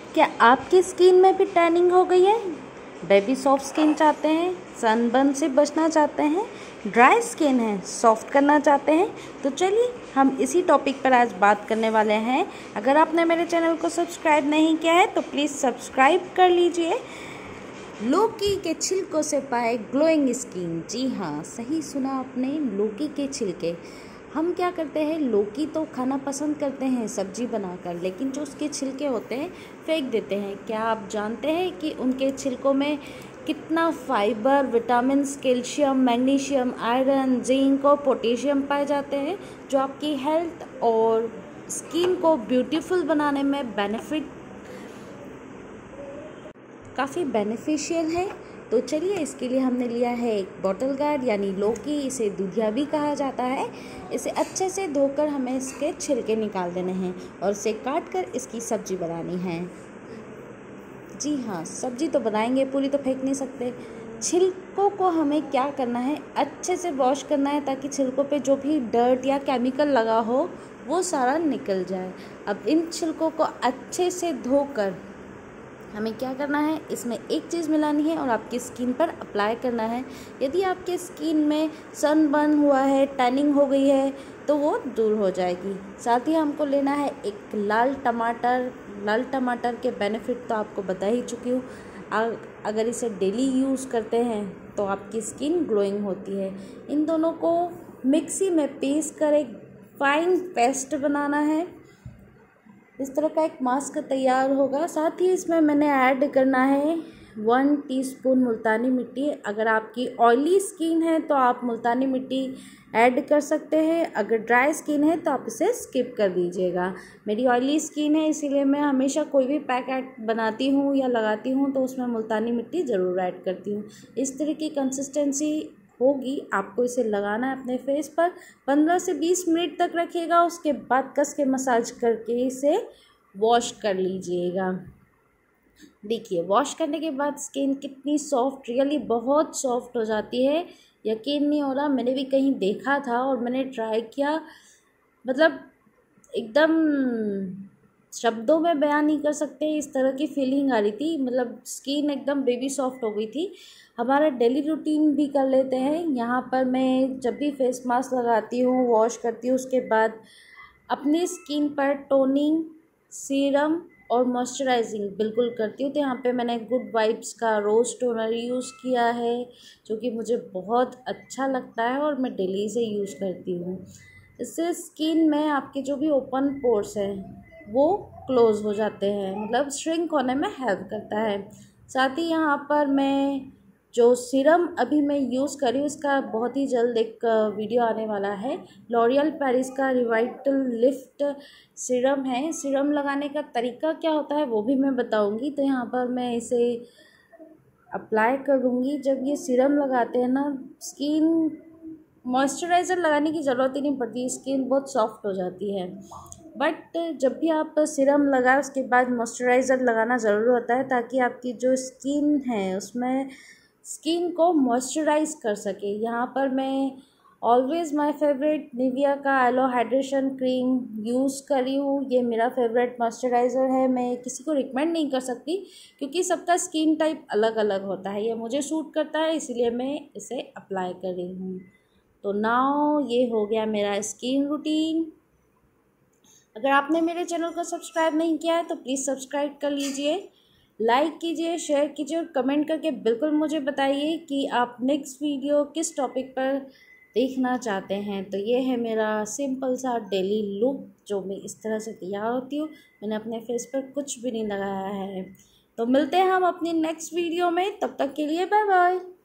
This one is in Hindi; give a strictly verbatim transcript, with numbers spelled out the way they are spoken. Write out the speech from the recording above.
क्या आपकी स्किन में भी टैनिंग हो गई है? बेबी सॉफ्ट स्किन चाहते हैं, सनबर्न से बचना चाहते हैं, ड्राई स्किन है, सॉफ्ट करना चाहते हैं? तो चलिए हम इसी टॉपिक पर आज बात करने वाले हैं। अगर आपने मेरे चैनल को सब्सक्राइब नहीं किया है तो प्लीज़ सब्सक्राइब कर लीजिए। लौकी के छिलकों से पाए ग्लोइंग स्किन। जी हाँ, सही सुना आपने, लौकी के छिलके। हम क्या करते हैं, लौकी तो खाना पसंद करते हैं सब्जी बनाकर, लेकिन जो उसके छिलके होते हैं फेंक देते हैं। क्या आप जानते हैं कि उनके छिलकों में कितना fibre, vitamins, calcium, magnesium, iron, zinc और पोटेशियम पाए जाते हैं, जो आपकी हेल्थ और स्किन को ब्यूटीफुल बनाने में बेनिफिट काफ़ी बेनिफिशियल है। तो चलिए, इसके लिए हमने लिया है एक बॉटल गार्ड यानी लौकी, इसे दूधिया भी कहा जाता है। इसे अच्छे से धोकर हमें इसके छिलके निकाल देने हैं और इसे काट कर इसकी सब्जी बनानी है। जी हाँ, सब्जी तो बनाएंगे, पूरी तो फेंक नहीं सकते। छिलकों को हमें क्या करना है, अच्छे से वॉश करना है ताकि छिलकों पे जो भी डर्ट या केमिकल लगा हो वो सारा निकल जाए। अब इन छिलकों को अच्छे से धोकर हमें क्या करना है, इसमें एक चीज़ मिलानी है और आपकी स्किन पर अप्लाई करना है। यदि आपके स्किन में सनबर्न हुआ है, टैनिंग हो गई है, तो वो दूर हो जाएगी। साथ ही हमको लेना है एक लाल टमाटर। लाल टमाटर के बेनिफिट तो आपको बता ही चुकी हूँ। अगर इसे डेली यूज़ करते हैं तो आपकी स्किन ग्लोइंग होती है। इन दोनों को मिक्सी में पीस कर एक फाइन पेस्ट बनाना है। इस तरह का एक मास्क तैयार होगा। साथ ही इसमें मैंने ऐड करना है वन टीस्पून मुल्तानी मिट्टी। अगर आपकी ऑयली स्किन है तो आप मुल्तानी मिट्टी ऐड कर सकते हैं, अगर ड्राई स्किन है तो आप इसे स्किप कर दीजिएगा। मेरी ऑयली स्किन है, इसीलिए मैं हमेशा कोई भी पैकेट बनाती हूँ या लगाती हूँ तो उसमें मुल्तानी मिट्टी ज़रूर ऐड करती हूँ। इस तरह की कंसिस्टेंसी होगी। आपको इसे लगाना है अपने फेस पर, पंद्रह से बीस मिनट तक रखिएगा। उसके बाद कस के मसाज करके इसे वॉश कर लीजिएगा। देखिए, वॉश करने के बाद स्किन कितनी सॉफ्ट, रियली बहुत सॉफ्ट हो जाती है। यकीन नहीं हो रहा, मैंने भी कहीं देखा था और मैंने ट्राई किया। मतलब एकदम शब्दों में बयान नहीं कर सकते, इस तरह की फीलिंग आ रही थी। मतलब स्किन एकदम बेबी सॉफ्ट हो गई थी। हमारा डेली रूटीन भी कर लेते हैं। यहाँ पर मैं जब भी फेस मास्क लगाती हूँ, वॉश करती हूँ, उसके बाद अपनी स्किन पर टोनिंग, सीरम और मॉइस्चराइजिंग बिल्कुल करती हूँ। तो यहाँ पे मैंने गुड वाइब्स का रोज़ टोनर यूज़ किया है, जो कि मुझे बहुत अच्छा लगता है और मैं डेली इसे यूज़ करती हूँ। इससे स्किन में आपके जो भी ओपन पोर्स हैं वो क्लोज़ हो जाते हैं, मतलब श्रिंक होने में हेल्प करता है। साथ ही यहाँ पर मैं जो सीरम अभी मैं यूज़ कर रही हूँ, इसका बहुत ही जल्द एक वीडियो आने वाला है। लॉरियल पेरिस का रिवाइटल लिफ्ट सीरम है। सीरम लगाने का तरीका क्या होता है वो भी मैं बताऊँगी। तो यहाँ पर मैं इसे अप्लाई करूँगी। जब ये सीरम लगाते हैं ना, स्किन मॉइस्चराइज़र लगाने की ज़रूरत ही नहीं पड़ती, स्किन बहुत सॉफ्ट हो जाती है। बट जब भी आप सीरम लगाए उसके बाद मॉइस्चराइज़र लगाना ज़रूर होता है, ताकि आपकी जो स्किन है उसमें स्किन को मॉइस्चराइज़ कर सके। यहाँ पर मैं ऑलवेज़ माय फेवरेट निविया का एलो हाइड्रेशन क्रीम यूज़ करी हूँ। ये मेरा फेवरेट मॉइस्चराइज़र है। मैं किसी को रिकमेंड नहीं कर सकती क्योंकि सबका स्किन टाइप अलग अलग होता है। ये मुझे सूट करता है, इसीलिए मैं इसे अप्लाई कर रही हूँ। तो नाउ ये हो गया मेरा स्किन रूटीन। अगर आपने मेरे चैनल को सब्सक्राइब नहीं किया है तो प्लीज़ सब्सक्राइब कर लीजिए, लाइक कीजिए, शेयर कीजिए और कमेंट करके बिल्कुल मुझे बताइए कि आप नेक्स्ट वीडियो किस टॉपिक पर देखना चाहते हैं। तो ये है मेरा सिंपल सा डेली लुक, जो मैं इस तरह से तैयार होती हूँ। मैंने अपने फेस पर कुछ भी नहीं लगाया है। तो मिलते हैं हम अपनी नेक्स्ट वीडियो में, तब तक के लिए बाय बाय।